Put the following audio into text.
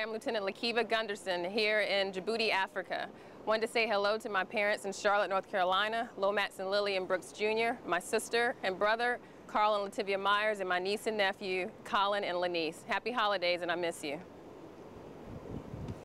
am Lieutenant Lakiva Gunderson here in Djibouti, Africa. Wanted to say hello to my parents in Charlotte, North Carolina, Lomax and Lillian Brooks Jr., my sister and brother, Carl and Lativia Myers, and my niece and nephew, Colin and Lanice. Happy holidays, and I miss you.